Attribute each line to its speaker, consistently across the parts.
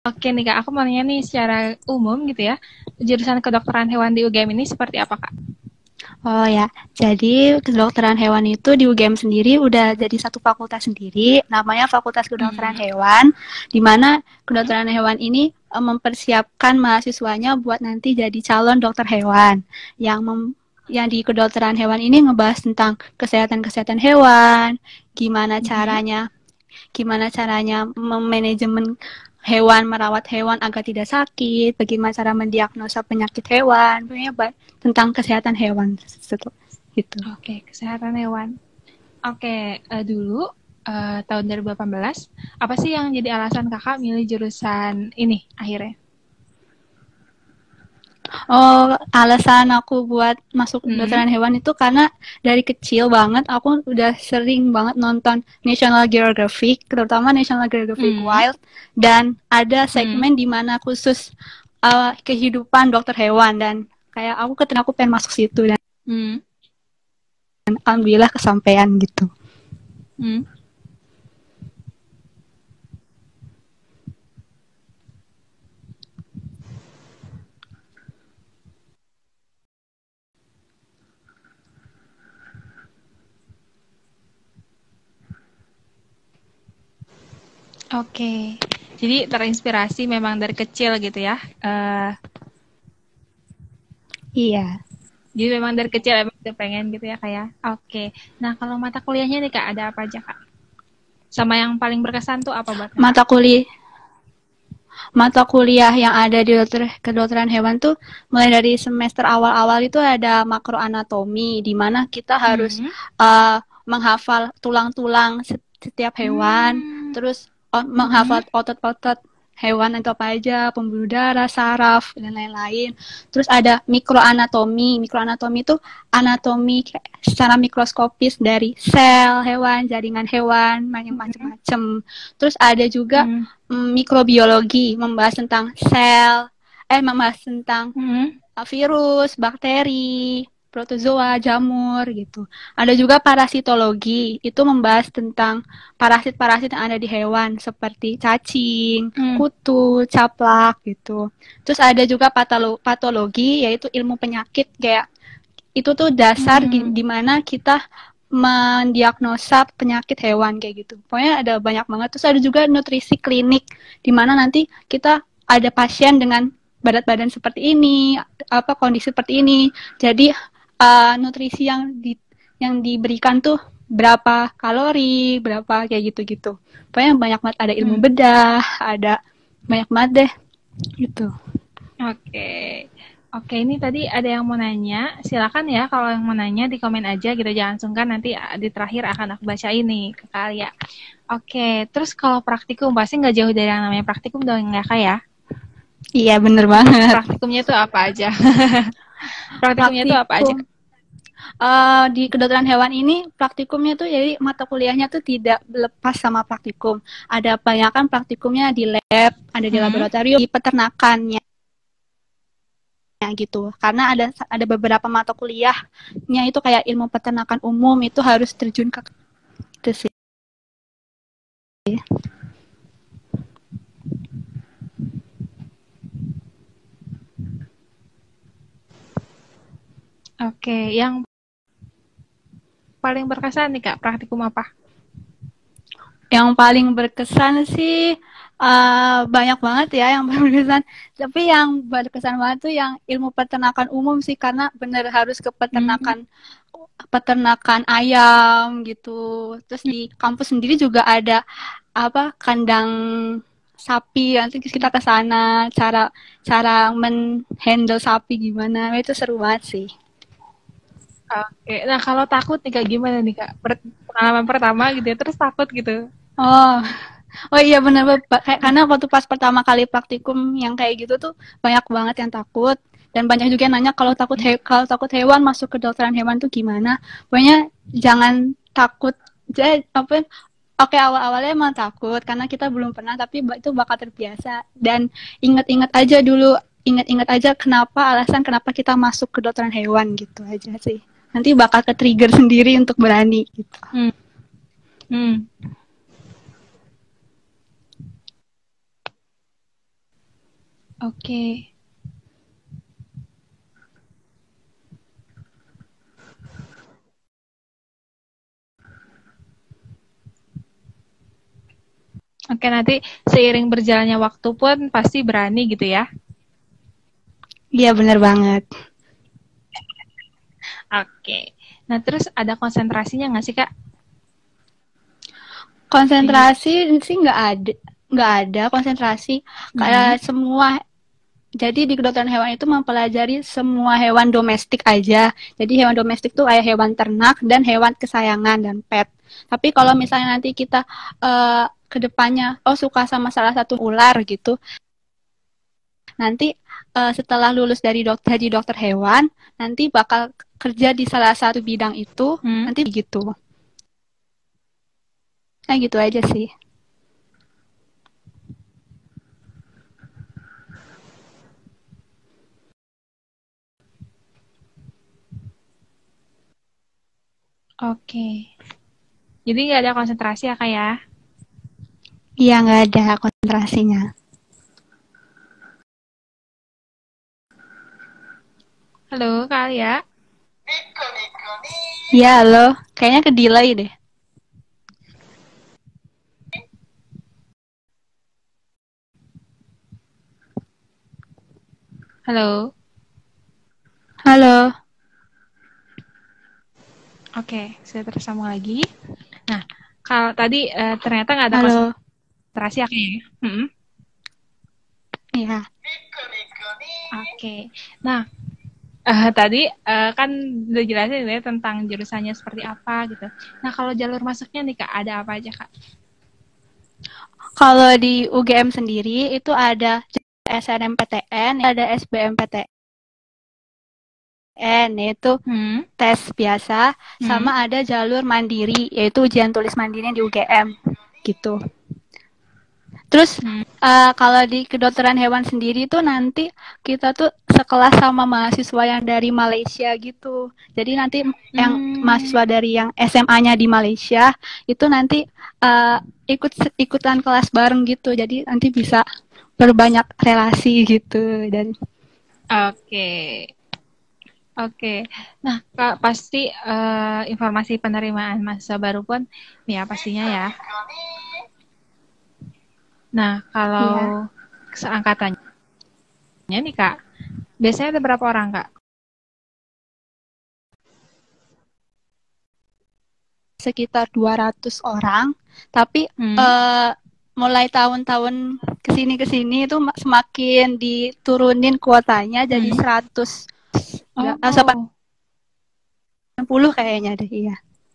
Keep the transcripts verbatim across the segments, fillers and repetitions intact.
Speaker 1: Oke nih Kak, aku mau nanya nih secara umum gitu ya, jurusan kedokteran hewan di U G M ini seperti apa Kak?
Speaker 2: Oh ya, jadi kedokteran hewan itu di U G M sendiri udah jadi satu fakultas sendiri, namanya Fakultas Kedokteran
Speaker 1: Hmm.
Speaker 2: Hewan, di mana kedokteran hewan ini eh, mempersiapkan mahasiswanya buat nanti jadi calon dokter hewan. Yang mem yang di kedokteran hewan ini ngebahas tentang kesehatan-kesehatan hewan, gimana
Speaker 1: Hmm.
Speaker 2: caranya gimana caranya memanajemen hewan, merawat hewan agar tidak sakit, bagaimana cara mendiagnosa penyakit hewan, pokoknya tentang kesehatan hewan gitu.
Speaker 1: Oke, kesehatan hewan. Oke, uh, dulu uh, tahun dua ribu delapan belas, apa sih yang jadi alasan kakak milih jurusan ini akhirnya?
Speaker 2: Oh, alasan aku buat masuk
Speaker 1: Hmm.
Speaker 2: kedokteran hewan itu karena dari kecil banget aku udah sering banget nonton National Geographic, terutama National Geographic
Speaker 1: Hmm.
Speaker 2: Wild, dan ada
Speaker 1: Hmm.
Speaker 2: segmen di mana khusus uh, kehidupan dokter hewan dan kayak aku ketika aku pengen masuk situ dan
Speaker 1: Hmm.
Speaker 2: alhamdulillah kesampaian gitu.
Speaker 1: Hmm. Oke, jadi terinspirasi memang dari kecil gitu ya. Uh,
Speaker 2: Iya.
Speaker 1: jadi memang dari kecil emang udah pengen gitu ya kayak. Oke, nah kalau mata kuliahnya nih kak ada apa aja kak? Sama yang paling berkesan tuh apa buat kakak?
Speaker 2: Mata kuliah mata kuliah yang ada di dokter kedokteran hewan tuh mulai dari semester awal-awal itu ada makroanatomi di mana kita harus
Speaker 1: Hmm.
Speaker 2: uh, menghafal tulang-tulang setiap hewan,
Speaker 1: Hmm.
Speaker 2: terus oh,
Speaker 1: Hmm.
Speaker 2: menghafal otot-otot hewan itu apa aja, pembuluh darah, saraf, dan lain-lain. Terus ada mikroanatomi. Mikroanatomi itu anatomi secara mikroskopis dari sel hewan, jaringan hewan,
Speaker 1: Hmm.
Speaker 2: macam-macam. Terus ada juga
Speaker 1: Hmm.
Speaker 2: mm, mikrobiologi, membahas tentang sel, eh membahas tentang
Speaker 1: Hmm.
Speaker 2: uh, virus, bakteri, protozoa, jamur gitu. Ada juga parasitologi, itu membahas tentang parasit-parasit yang ada di hewan seperti cacing,
Speaker 1: Hmm.
Speaker 2: kutu, caplak gitu. Terus ada juga patolo patologi, yaitu ilmu penyakit kayak itu tuh dasar
Speaker 1: Hmm.
Speaker 2: di mana kita mendiagnosa penyakit hewan kayak gitu. Pokoknya ada banyak banget. Terus ada juga nutrisi klinik di mana nanti kita ada pasien dengan berat badan seperti ini, apa kondisi seperti ini. Jadi uh, nutrisi yang di yang diberikan tuh berapa kalori, berapa kayak gitu-gitu. Pokoknya banyak banget, ada ilmu
Speaker 1: Hmm.
Speaker 2: bedah, ada banyak banget deh gitu.
Speaker 1: Oke. Oke, ini tadi ada yang mau nanya. Silakan ya kalau yang mau nanya di komen aja gitu. Jangan sungkan nanti ah, di terakhir akan aku baca ini ke kalian. Oke, terus kalau praktikum pasti nggak jauh dari yang namanya praktikum dong ya kak ya?
Speaker 2: Iya bener banget.
Speaker 1: Praktikumnya tuh apa aja? Praktikumnya tuh apa aja?
Speaker 2: Praktikum uh, di kedokteran hewan ini praktikumnya tuh jadi mata kuliahnya tuh tidak lepas sama praktikum. Ada banyakan praktikumnya di lab, ada di
Speaker 1: Hmm.
Speaker 2: laboratorium, di peternakannya gitu. Karena ada ada beberapa mata kuliahnya itu kayak ilmu peternakan umum itu harus terjun ke itu sih.
Speaker 1: Oke, yang paling berkesan nih kak praktikum apa?
Speaker 2: Yang paling berkesan sih uh, banyak banget ya yang berkesan. Tapi yang berkesan banget tuh yang ilmu peternakan umum sih karena bener harus ke
Speaker 1: Hmm.
Speaker 2: peternakan peternakan ayam gitu. Terus di kampus sendiri juga ada apa kandang sapi. Nanti kita ke sana cara cara men-handle sapi gimana. Itu seru banget sih.
Speaker 1: Oke, nah kalau takut nih kak gimana nih kak? Pengalaman pertama gitu ya, terus takut gitu.
Speaker 2: Oh, oh iya benar kayak karena waktu pas pertama kali praktikum yang kayak gitu tuh banyak banget yang takut dan banyak juga yang nanya kalau takut he kalau takut hewan masuk ke kedokteran hewan tuh gimana. Pokoknya jangan takut. Jadi apa Oke, awal-awalnya emang takut karena kita belum pernah, tapi itu bakal terbiasa. Dan ingat-ingat aja dulu, ingat-ingat aja kenapa alasan kenapa kita masuk ke kedokteran hewan gitu aja sih. Nanti bakal ke trigger sendiri untuk berani gitu.
Speaker 1: Hmm. Hmm. Oke. Oke, nanti seiring berjalannya waktu pun pasti berani gitu ya.
Speaker 2: Iya, bener banget.
Speaker 1: Oke. Nah, terus ada konsentrasinya nggak sih, Kak?
Speaker 2: Konsentrasi sih nggak ada, nggak ada konsentrasi. Kayak
Speaker 1: Hmm.
Speaker 2: semua, jadi di kedokteran hewan itu mempelajari semua hewan domestik aja. Jadi hewan domestik tuh kayak hewan ternak dan hewan kesayangan dan pet. Tapi kalau misalnya nanti kita uh, ke depannya, oh suka sama salah satu ular gitu, nanti uh, setelah lulus dari dokter jadi dokter hewan, nanti bakal kerja di salah satu bidang itu,
Speaker 1: Hmm.
Speaker 2: nanti gitu. Nah gitu aja sih.
Speaker 1: Oke. Jadi nggak ada konsentrasi ya, Kak ya?
Speaker 2: Iya, nggak ada konsentrasinya.
Speaker 1: Halo, Kak Alia.
Speaker 2: Iya, halo. Kayaknya ke delay deh.
Speaker 1: Halo.
Speaker 2: Halo.
Speaker 1: Oke, saya tersambung lagi. Nah, kalau tadi uh, ternyata nggak ada
Speaker 2: Halo.
Speaker 1: konsentrasi ya, Kak ya? Hmm.
Speaker 2: Iya.
Speaker 1: Oke. Nah, uh, tadi uh, kan udah jelasin ya tentang jurusannya seperti apa gitu. Nah, kalau jalur masuknya nih Kak, ada apa aja Kak?
Speaker 2: Kalau di U G M sendiri itu ada S N M P T N, ada S B M P T N, yaitu
Speaker 1: Hmm.
Speaker 2: tes biasa,
Speaker 1: Hmm.
Speaker 2: sama ada jalur mandiri, yaitu ujian tulis mandiri di U G M, gitu. Terus
Speaker 1: Hmm.
Speaker 2: uh, kalau di kedokteran hewan sendiri tuh nanti kita tuh sekelas sama mahasiswa yang dari Malaysia gitu. Jadi nanti
Speaker 1: Hmm.
Speaker 2: yang mahasiswa dari yang S M A-nya di Malaysia itu nanti uh, ikut ikutan kelas bareng gitu. Jadi nanti bisa berbanyak relasi gitu dan
Speaker 1: Oke. Oke. Nah, Kak, pasti uh, informasi penerimaan mahasiswa baru pun ya pastinya ya. Nah, kalau
Speaker 2: ya
Speaker 1: seangkatannya nih Kak, biasanya ada berapa orang Kak?
Speaker 2: sekitar dua ratus orang, tapi
Speaker 1: Hmm.
Speaker 2: uh, mulai tahun-tahun kesini-kesini itu semakin diturunin kuotanya jadi
Speaker 1: Hmm.
Speaker 2: seratus.
Speaker 1: Oh.
Speaker 2: delapan puluh kayaknya deh, iya.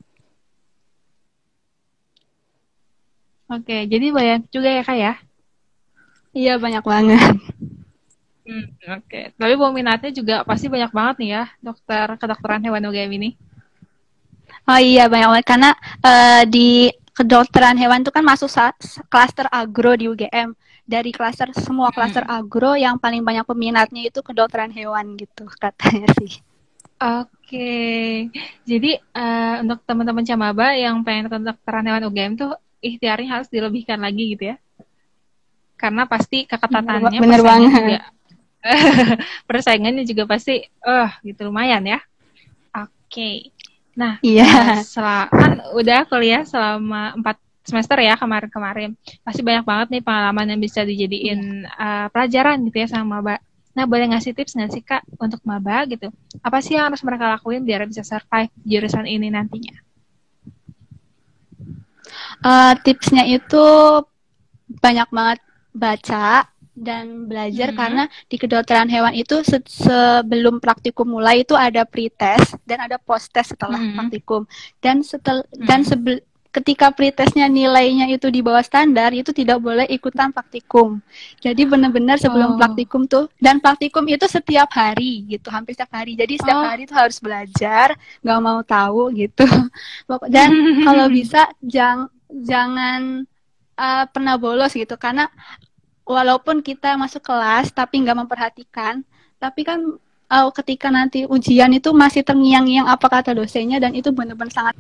Speaker 1: Oke, jadi banyak juga ya Kak ya?
Speaker 2: Iya, banyak banget.
Speaker 1: Hmm, oke. Tapi peminatnya juga pasti banyak banget nih ya, dokter kedokteran hewan U G M ini.
Speaker 2: Oh iya, banyak banget. Karena uh, di kedokteran hewan itu kan masuk klaster agro di U G M. Dari klaster semua klaster
Speaker 1: Hmm.
Speaker 2: agro yang paling banyak peminatnya itu kedokteran hewan gitu katanya sih.
Speaker 1: Oke, jadi uh, untuk teman-teman Camaba yang pengen kedokteran hewan U G M tuh ikhtiarnya harus dilebihkan lagi gitu ya. Karena pasti
Speaker 2: Bener,
Speaker 1: keketatannya
Speaker 2: bener
Speaker 1: persaingan juga
Speaker 2: banget.
Speaker 1: persaingannya juga pasti eh uh, gitu lumayan ya. Oke. Nah,
Speaker 2: Iya.
Speaker 1: uh, sel- kan udah kuliah selama empat semester ya kemarin-kemarin. Pasti banyak banget nih pengalaman yang bisa dijadiin uh, pelajaran gitu ya sama Mbak. Nah, boleh ngasih tips nggak sih Kak untuk maba gitu? Apa sih yang harus mereka lakuin biar bisa survive jurusan ini nantinya?
Speaker 2: Uh, tipsnya itu banyak banget baca dan belajar
Speaker 1: Hmm.
Speaker 2: karena di kedokteran hewan itu se sebelum praktikum mulai itu ada pretest dan ada post-test setelah
Speaker 1: Hmm.
Speaker 2: praktikum. Dan setel
Speaker 1: Hmm.
Speaker 2: dan sebel ketika pretestnya nilainya itu di bawah standar itu tidak boleh ikutan praktikum. Jadi benar-benar sebelum
Speaker 1: Oh.
Speaker 2: praktikum tuh, dan praktikum itu setiap hari gitu, hampir setiap hari. Jadi setiap
Speaker 1: Oh.
Speaker 2: hari tuh harus belajar, nggak mau tahu gitu. Dan kalau bisa jang, jangan uh, pernah bolos gitu, karena walaupun kita masuk kelas tapi nggak memperhatikan, tapi kan uh, ketika nanti ujian itu masih terngiang-ngiang apa kata dosennya, dan itu benar-benar sangat.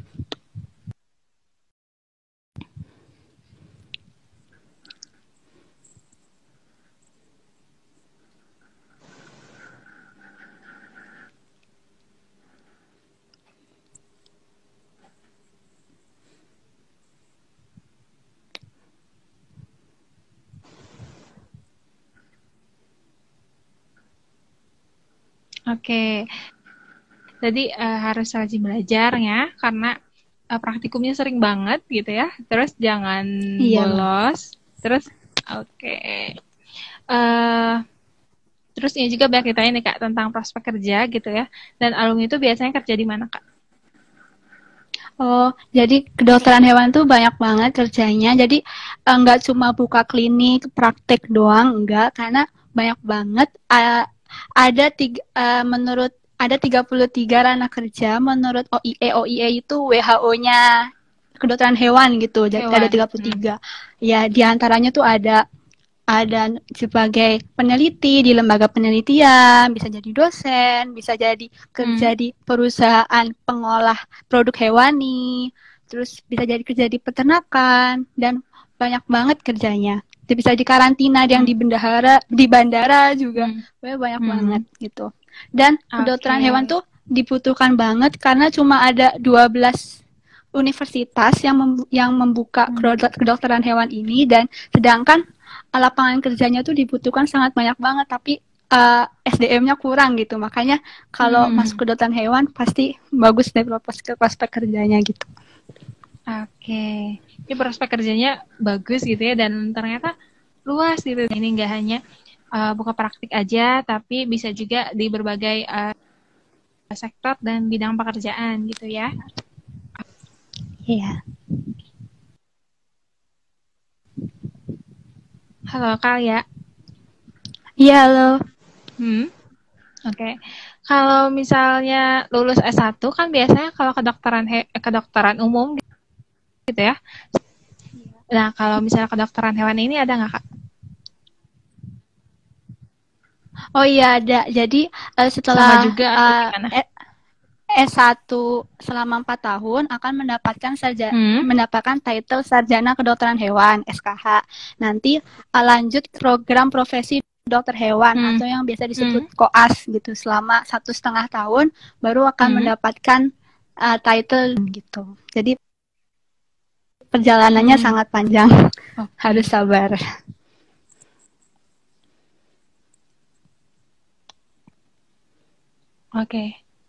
Speaker 1: Oke, jadi uh, harus rajin belajar ya, karena uh, praktikumnya sering banget gitu ya. Terus jangan
Speaker 2: Iya, Bang.
Speaker 1: bolos. Terus, oke. Okay. Uh, terus ini juga banyak ditanya nih Kak tentang prospek kerja gitu ya. Dan alumni itu biasanya kerja di mana Kak?
Speaker 2: Oh, jadi kedokteran hewan tuh banyak banget kerjanya. Jadi enggak cuma buka klinik, praktek doang, enggak, karena banyak banget. Uh, ada tiga, uh, menurut ada tiga puluh tiga ranah kerja menurut O I E. O I E itu W H O-nya kedokteran hewan gitu. Jadi
Speaker 1: Hewan.
Speaker 2: ada tiga puluh tiga. Hmm. Ya, diantaranya tuh ada ada sebagai peneliti di lembaga penelitian, bisa jadi dosen, bisa jadi kerja hmm. di perusahaan pengolah produk hewani, terus bisa jadi kerja di peternakan, dan banyak banget kerjanya. Bisa di karantina, hmm. yang di bendahara, di bandara juga, hmm. banyak hmm. banget gitu. Dan kedokteran okay. hewan tuh dibutuhkan banget karena cuma ada dua belas universitas yang mem- yang membuka hmm. kedokteran hewan ini, dan sedangkan lapangan kerjanya tuh dibutuhkan sangat banyak banget, tapi uh, S D M-nya kurang gitu. Makanya kalau hmm. masuk kedokteran hewan pasti bagus deh prospek prospek kerjanya gitu.
Speaker 1: Oke, okay. Ini prospek kerjanya bagus gitu ya, dan ternyata luas gitu. Ini nggak hanya uh, buka praktik aja, tapi bisa juga di berbagai uh, sektor dan bidang pekerjaan gitu ya.
Speaker 2: Iya. Yeah.
Speaker 1: Halo Kak ya.
Speaker 2: Iya, halo.
Speaker 1: Hmm. Oke. Okay. Kalau misalnya lulus S satu kan biasanya kalau kedokteran he- kedokteran umum gitu ya. Nah, kalau misalnya kedokteran hewan ini ada nggak Kak?
Speaker 2: Oh iya, ada. Jadi uh, setelah
Speaker 1: sama juga
Speaker 2: uh, S satu selama empat tahun akan mendapatkan sarjana, hmm? mendapatkan title sarjana kedokteran hewan S K H. Nanti uh, lanjut program profesi dokter hewan hmm. atau yang biasa disebut hmm. koas gitu selama satu setengah tahun baru akan hmm. mendapatkan uh, title gitu. Jadi perjalanannya hmm. sangat panjang, okay. harus sabar.
Speaker 1: Oke. Okay.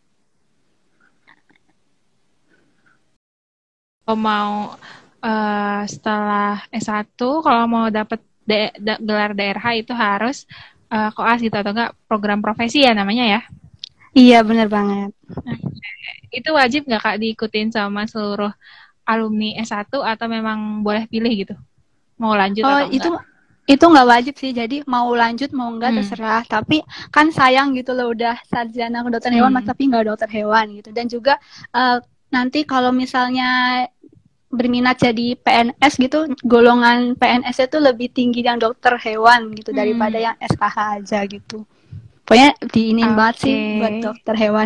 Speaker 1: Kalau mau uh, setelah S satu, kalau mau dapat de- de- gelar D R H itu harus uh, koas gitu atau enggak program profesi ya namanya ya?
Speaker 2: Iya, benar banget.
Speaker 1: Nah, itu wajib nggak Kak diikutin sama seluruh alumni S satu atau memang boleh pilih gitu? Mau lanjut
Speaker 2: oh,
Speaker 1: atau enggak?
Speaker 2: Itu itu nggak wajib sih, jadi mau lanjut mau enggak hmm. terserah. Tapi kan sayang gitu loh udah sarjana kedokteran hmm. hewan tapi nggak dokter hewan gitu. Dan juga uh, nanti kalau misalnya berminat jadi P N S gitu, golongan P N S itu lebih tinggi yang dokter hewan gitu hmm. daripada yang S K H aja gitu. Pokoknya diinin okay. banget sih buat dokter hewan.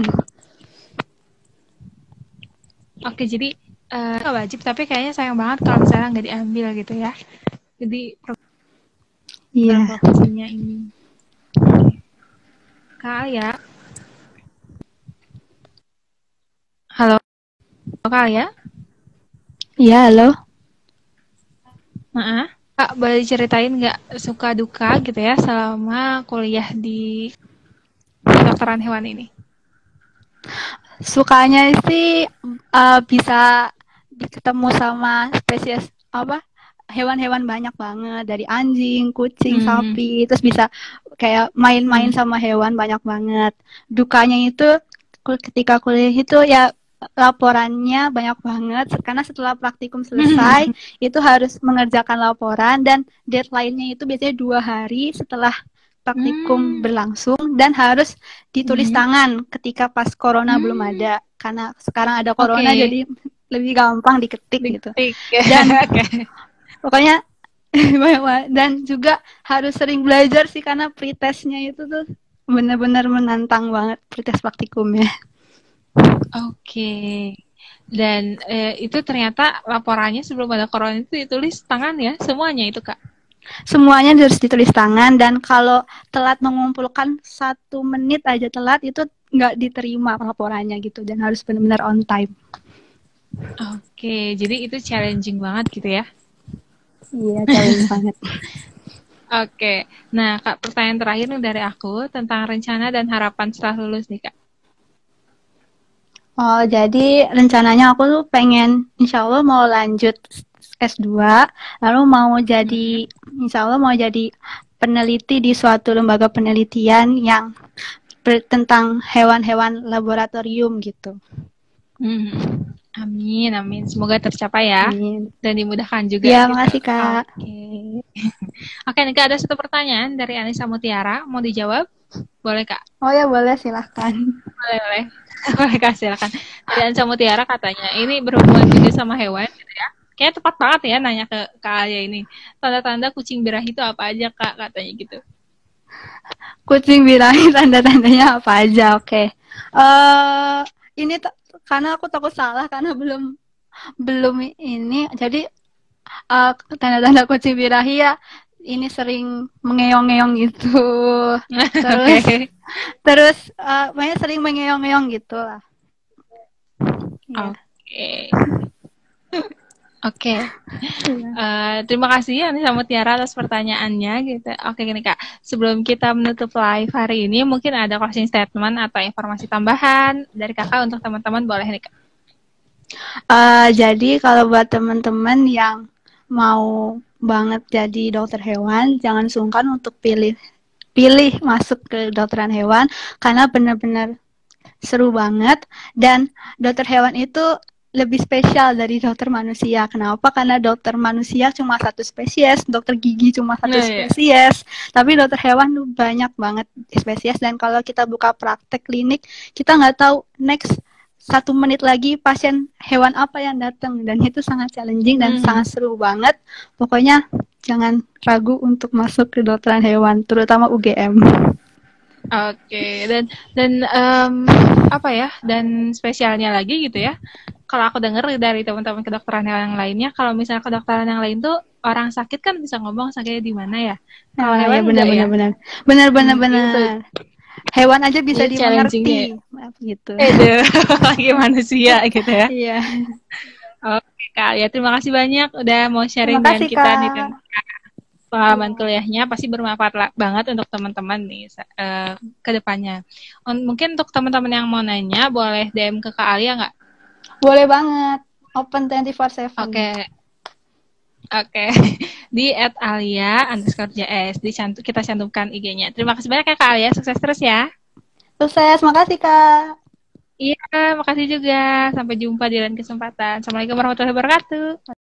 Speaker 1: Oke, okay, jadi uh, nggak wajib tapi kayaknya sayang banget kalau misalnya nggak diambil gitu ya. Jadi
Speaker 2: Iya. Yeah.
Speaker 1: Profesinya ini. Kak ya. Halo. Kak ya.
Speaker 2: Iya, halo.
Speaker 1: Nah, Kak boleh ceritain nggak suka duka gitu ya selama kuliah di kedokteran hewan ini?
Speaker 2: Sukanya sih uh, bisa ketemu sama spesies apa hewan-hewan banyak banget, dari anjing, kucing, hmm. sapi, terus bisa kayak main-main hmm. sama hewan banyak banget. Dukanya itu ketika kuliah itu ya laporannya banyak banget, karena setelah praktikum selesai itu harus mengerjakan laporan, dan deadline-nya itu biasanya dua hari setelah praktikum hmm. berlangsung, dan harus ditulis hmm. tangan ketika pas corona hmm. belum ada, karena sekarang ada corona okay. jadi lebih gampang diketik, diketik. gitu. Dan okay. pokoknya dan juga harus sering belajar sih, karena pretestnya itu tuh benar-benar menantang banget, pretest praktikumnya.
Speaker 1: Oke, okay. Dan eh, itu ternyata laporannya sebelum ada corona itu ditulis tangan ya, semuanya itu Kak?
Speaker 2: Semuanya harus ditulis tangan, dan kalau telat mengumpulkan satu menit aja telat itu nggak diterima laporannya gitu, dan harus benar-benar on time.
Speaker 1: Oke, okay. Jadi itu challenging banget gitu ya?
Speaker 2: Iya, challenging banget.
Speaker 1: Oke. Nah, Kak, pertanyaan terakhir nih dari aku tentang rencana dan harapan setelah lulus nih, Kak.
Speaker 2: Oh, jadi rencananya aku tuh pengen insya Allah mau lanjut S dua, lalu mau
Speaker 1: Hmm.
Speaker 2: jadi, insya Allah mau jadi peneliti di suatu lembaga penelitian yang ber- tentang hewan-hewan laboratorium gitu.
Speaker 1: Hmm. Amin, amin. Semoga tercapai ya.
Speaker 2: Amin.
Speaker 1: Dan dimudahkan juga
Speaker 2: Ya,
Speaker 1: gitu.
Speaker 2: makasih Kak.
Speaker 1: Oke. Oke, nih Kak, ada satu pertanyaan dari Anissa Mutiara. Mau dijawab? Boleh, Kak?
Speaker 2: Oh ya, boleh silahkan.
Speaker 1: Boleh, boleh. Boleh, Kak, silakan. Dari Anissa Mutiara katanya, ini berhubungan juga sama hewan gitu ya. Kayaknya tepat banget ya nanya ke Kak Alia ini. Tanda-tanda kucing birahi itu apa aja, Kak? Katanya gitu.
Speaker 2: Kucing birahi tanda-tandanya apa aja? Oke. Okay. Uh, ini karena aku takut salah karena belum belum ini. Jadi uh, tanda-tanda kucing birahi ya ini sering mengeong-ngeong gitu. Terus
Speaker 1: Oke.
Speaker 2: terus uh, banyak sering mengeong-ngeong gitu lah.
Speaker 1: Oke.
Speaker 2: Ya.
Speaker 1: Okay. Oke, okay. uh, terima kasih ya Anissa Mutiara atas pertanyaannya gitu. Oke, gini Kak, sebelum kita menutup live hari ini, mungkin ada closing statement atau informasi tambahan dari Kakak untuk teman-teman, boleh nih Kak?
Speaker 2: Uh, jadi kalau buat teman-teman yang mau banget jadi dokter hewan, jangan sungkan untuk pilih pilih masuk ke dokteran hewan karena benar-benar seru banget dan dokter hewan itu lebih spesial dari dokter manusia. Kenapa? Karena dokter manusia cuma satu spesies, dokter gigi cuma satu
Speaker 1: Nah, ya.
Speaker 2: spesies, tapi dokter hewan tuh banyak banget spesies dan kalau kita buka praktek klinik, kita nggak tahu next satu menit lagi pasien hewan apa yang datang dan itu sangat challenging dan
Speaker 1: Mm-hmm.
Speaker 2: sangat seru banget. Pokoknya jangan ragu untuk masuk ke kedokteran hewan, terutama U G M.
Speaker 1: Oke, okay. dan dan um, apa ya? Dan spesialnya lagi gitu ya. Kalau aku dengar dari teman-teman kedokteran yang lainnya, kalau misalnya kedokteran yang lain tuh orang sakit kan bisa ngomong sakitnya di mana ya. Kalau
Speaker 2: Nah,
Speaker 1: hewan
Speaker 2: ya
Speaker 1: enggak
Speaker 2: benar-benar
Speaker 1: ya.
Speaker 2: benar. Benar-benar
Speaker 1: Hmm,
Speaker 2: benar.
Speaker 1: itu,
Speaker 2: Hewan aja bisa
Speaker 1: itu challengingnya.
Speaker 2: dimengerti gitu.
Speaker 1: Eh, deh, lagi manusia gitu ya.
Speaker 2: Iya.
Speaker 1: Oke Kak, ya terima kasih banyak udah mau sharing
Speaker 2: Terima
Speaker 1: dengan
Speaker 2: kasih
Speaker 1: kita nih
Speaker 2: Kak.
Speaker 1: tentang pengalaman kuliahnya. Pasti bermanfaat banget untuk teman-teman nih uh, ke depannya. Mungkin untuk teman-teman yang mau nanya, boleh D M ke Kak Alia nggak?
Speaker 2: Boleh banget. Open twenty four seven.
Speaker 1: Oke. Okay. Oke, okay. Di at alia underscore js dicantum, kita cantumkan I G-nya. Terima kasih banyak ya Kak Alia, sukses terus ya.
Speaker 2: Sukses, makasih Kak.
Speaker 1: Iya, makasih juga. Sampai jumpa di lain kesempatan. Assalamualaikum warahmatullahi wabarakatuh.